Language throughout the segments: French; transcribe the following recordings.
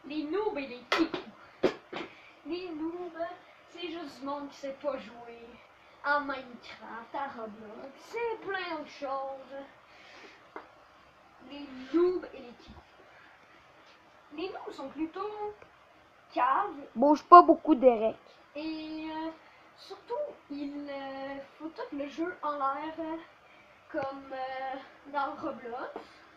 les noobs et les kikous. Les noobs, c'est juste du monde qui sait pas jouer à Minecraft, à Roblox, c'est plein d'autres choses. Les noobs et les kikous. Les noobs sont plutôt caves. Bouge pas beaucoup, Derek. Et surtout, il faut tout le jeu en l'air comme dans Roblox.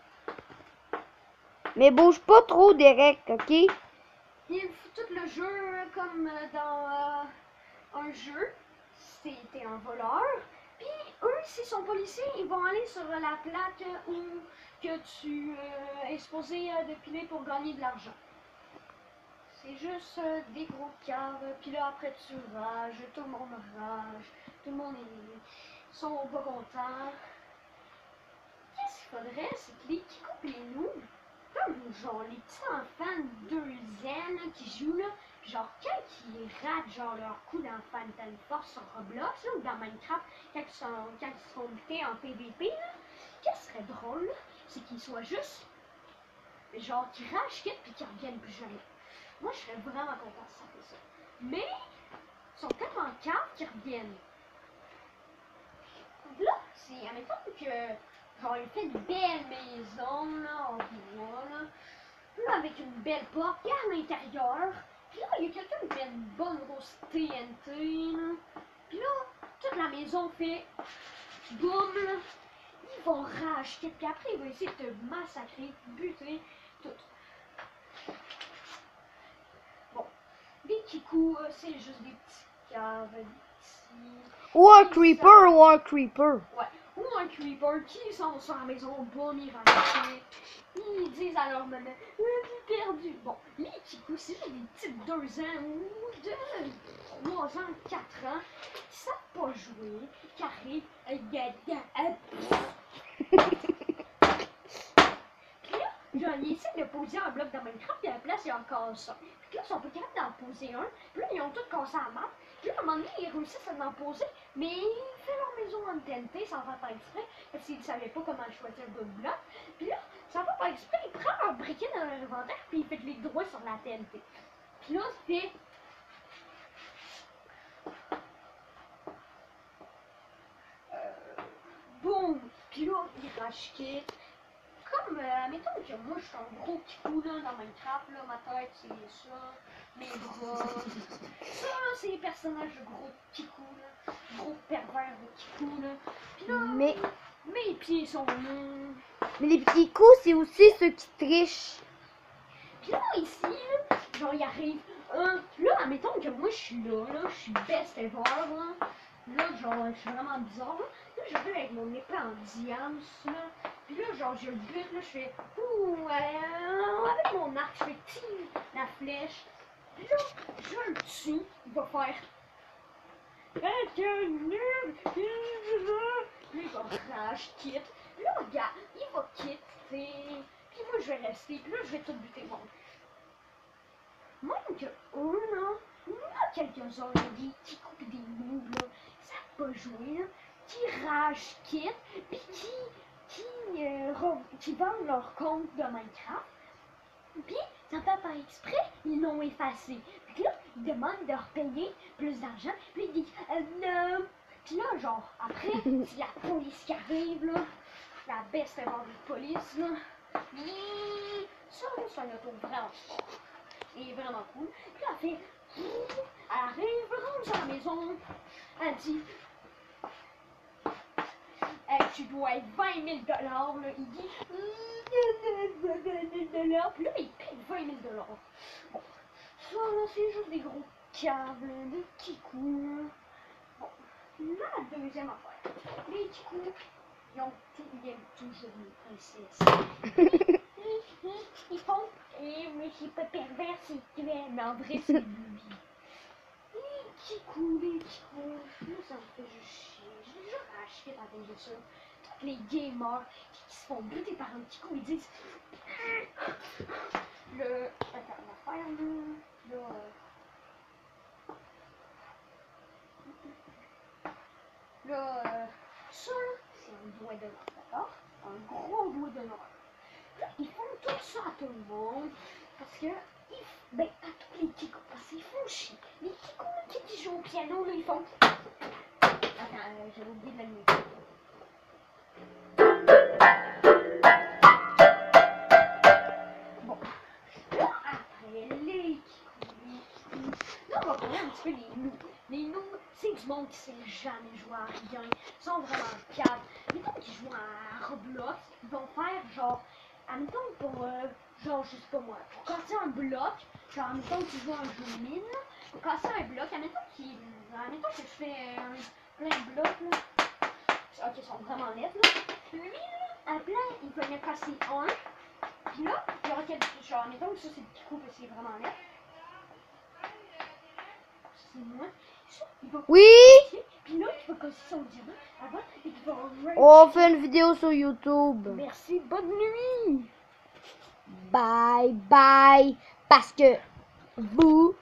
Mais bouge pas trop, Derek, ok? Il faut tout le jeu comme dans un jeu. C'était un voleur. Puis eux, s'ils sont policiers, ils vont aller sur la plaque où que tu es supposé dépiler pour gagner de l'argent. C'est juste des gros caves, puis là après tu rages, tout le monde rage, tout le monde sont pas contents. Qu'est-ce qu'il faudrait, c'est que les qui coupent les noobs, comme genre les petits enfants de 2 ans là, qui jouent là, genre quand ils ratent genre leur coup dans Phantom Force sur Roblox là, ou dans Minecraft, quand ils sont butés en PVP là, qu'est-ce qui serait drôle là, c'est qu'ils soient juste genre qu'ils ragent quitte puis qu'ils reviennent plus jamais. Moi, je serais vraiment content si ça fait ça. Mais, ils sont tellement caves qu'ils reviennent. Donc là, c'est, admettons que, genre, il fait une belle maison, là, en bois, là. Puis là, avec une belle porte, et à l'intérieur. Puis là, il y a quelqu'un qui fait une bonne grosse TNT, là. Puis là, toute la maison fait boum, là. Ils vont racheter, puis après, ils vont essayer de te massacrer, buter, tout. Les kikous, c'est juste des petits caves, des petits... Ou un creeper, ou un creeper. Ouais, ou un creeper qui sont sur la maison, boum, ils ramassent. Ils disent à leur maman, j'ai perdu. Bon, les kikous, c'est juste des petits de 2 ans ou de 3 ans, 4 ans, qui savent pas jouer, qui arrivent, puis là, ils essaient de poser un bloc dans Minecraft, puis à la place, il y a encore ça. Puis là, ils sont pas capables d'en poser un. Puis là, ils ont tout cassé à la map. Puis là, à un moment donné, ils réussissent à en poser, mais ils font leur maison en TNT sans faire pas exprès, parce qu'ils ne savaient pas comment choisir le bon bloc. Puis là, sans faire pas exprès, ils prennent un briquet dans leur inventaire, puis ils font les droits sur la TNT. Puis là, ça fait... boum! Puis là, ils rachètent. Comme, admettons que moi je suis un gros kikou là dans Minecraft, là, ma tête c'est ça, mes bras. Ça là, c'est les personnages de gros kikou là, gros pervers de kikou là. Puis là, Mais mes pieds sont là. les petits coups, c'est aussi ceux qui trichent. Puis là, ici, là, genre il arrive un. Là, admettons que moi je suis là, je suis best ever là. Là, genre, je suis vraiment bizarre là. Là, j'arrive avec mon épée en diamant là. Puis là, genre, je le bute, là, je fais ouh, avec mon arc, je fais tire la flèche. Puis là, je le tue, il va faire. Puis il va crash, quitte. Puis là, regarde, il va quitter. Puis moi, je vais rester. Puis là, je vais tout buter mon. Même que eux, là, il y en a quelques-uns, des qui coupent des moves, là, qui savent pas jouer, là, qui rage quittent, puis qui vendent leur compte de Minecraft. Puis, sans faire par exprès, ils l'ont effacé. Puis là, ils demandent de repayer plus d'argent. Puis ils disent non. Puis là, genre, après, c'est la police qui arrive, là. La best ever de police, là. Ça, c'est un auto vraiment fort. Il est vraiment cool. Puis là, elle fait. Elle arrive, rentre sur la maison. Elle dit. Tu dois être 20 000 $. Là, il dit. Puis là, il paye 20 000 $. Bon, ça, là, c'est juste des gros câbles, des kikous. Bon, la deuxième affaire. Les kikous, ils aiment toujours les princesses. Ils font. Mais c'est pas pervers, c'est cruel. Mais en vrai, c'est lui. Les kikous, ça me fait juste chier. J'ai déjà racheté à cause de ça. Tous les gamers qui se font buter par un kikou, ils disent. Attends, on va faire ça, c'est un doigt d'honneur, d'accord? Un gros doigt d'honneur. Là, ils font tout ça à tout le monde parce que ils Ben, à tous les Kiko, parce qu'ils font chier. Les Kiko là, qui jouent au piano, là, ils font... Attends, j'avais oublié de l'allumer. Bon. Là, après les Kiko, là, on va parler un petit peu des noobs. Les noobs, c'est du monde qui sait jamais jouer à rien. Ils sont vraiment calmes. Mettons qu'ils jouent à Roblox, ils vont faire genre... Admettons pour, genre, je sais pas moi, pour casser un bloc, genre, admettons que tu joues un jeu de mine, pour casser un bloc, admettons que je fais plein de blocs, là. Ok, ils sont vraiment nets, là. Lui, là, à plein, il peut venir casser un, puis là, il y aura quelque chose, genre, admettons que ça, c'est le petit coup, parce que c'est vraiment net. C'est moi. Ça, il va Oui! casser, puis là, il va casser son diamant, avant, et il va On fait une vidéo sur YouTube. Merci, bonne nuit! Bye bye. Parce que vous